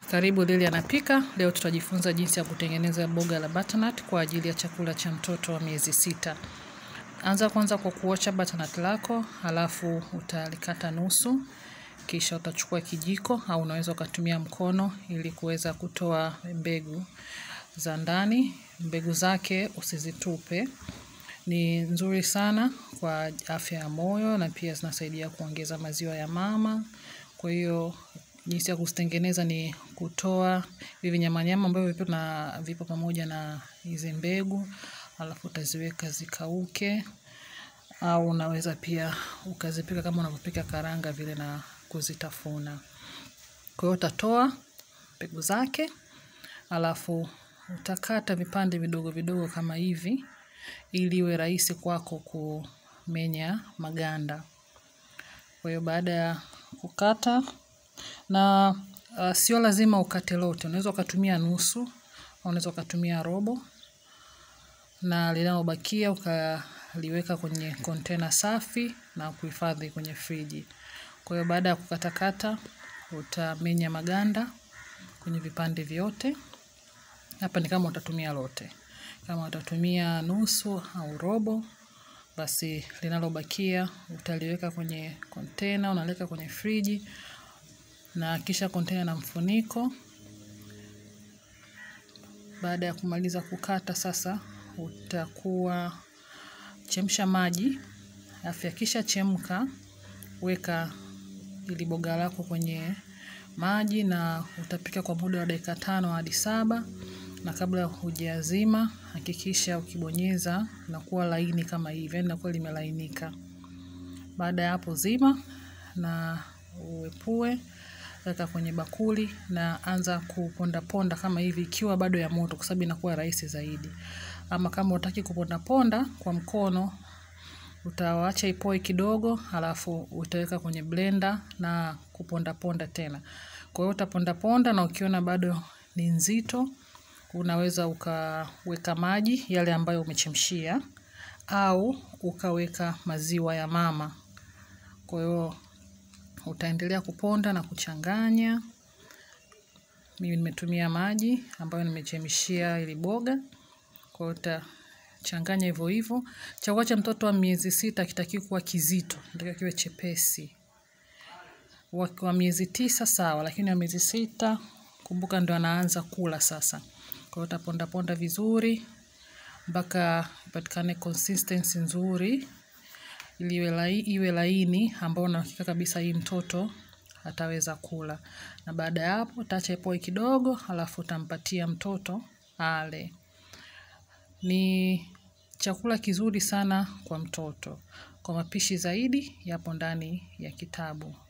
Karibu Lily anapika. Leo tutajifunza jinsi ya kutengeneza boga la butternut kwa ajili ya chakula cha mtoto wa miezi 6. Anza kwanza kwa kuosha butternut lako, halafu utalikata nusu. Kisha utachukua kijiko au unaweza ukatumia mkono ili kuweza kutoa mbegu za ndani. Mbegu zake usizitupe. Ni nzuri sana kwa afya ya moyo na pia zinasaidia kuongeza maziwa ya mama. Kwa hiyo jinsi ya kuzitengeneza ni kutoa hivi nyama ambavyo vipo pamoja na hizi mbegu, alafu utaziweka zikauke, au unaweza pia ukazipika kama unavyopika karanga vile na kuzitafuna. Kwa hiyo utatoa mbegu zake, alafu utakata vipande vidogo vidogo kama hivi ili iwe rahisi kwako kumenya maganda. Kwa hiyo baada ya kukata, na sio lazima ukate lote, unaweza ukatumia nusu, unaweza ukatumia robo, na linalobakia ukaliweka kwenye container safi na kuhifadhi kwenye friji. Kwa hiyo baada ya kukatakata, utamenya maganda kwenye vipande vyote. Hapa ni kama utatumia lote. Kama utatumia nusu au robo, basi linalobakia utaliweka kwenye container, unaweka kwenye friji, na kisha container na mfuniko. Baada ya kumaliza kukata sasa, utakuwa chemsha maji. Kisha chemka, weka ili boga lako kwenye maji na utapika kwa muda wa dakika 5 hadi 7. Na kabla hujazima, hakikisha ukibonyeza inakuwa laini kama hivi, inakuwa limelainika. Baada ya hapo zima na uepue, weka kwenye bakuli na anza kuponda ponda kama hivi ikiwa bado ya moto kwa sababu inakuwa rahisi zaidi. Ama kama hutaki kuponda ponda kwa mkono, utaacha ipoe kidogo, halafu utaweka kwenye blender na kuponda ponda tena. Kwa hiyo utaponda ponda na ukiona bado ni nzito, unaweza ukaweka maji yale ambayo umechemshia au ukaweka maziwa ya mama. Kwa hiyo utaendelea kuponda na kuchanganya. Mimi nimetumia maji ambayo nimechemshia ili boga. Kwa hiyo utachanganya hivyo hivyo. Chakula cha mtoto wa miezi 6 hakitakiwi kuwa kizito, inatakiwa kiwe chepesi. Wa miezi 9 sawa, lakini wa miezi 6 kumbuka ndio anaanza kula sasa. Kwa hiyo utaponda ponda vizuri mpaka ipatikane consistency nzuri ili iwe laini ambao na hakika kabisa hii mtoto ataweza kula. Na baada ya hapo utaacha ipoe kidogo, halafu utampatia mtoto ale. Ni chakula kizuri sana kwa mtoto. Kwa mapishi zaidi yapo ndani ya kitabu.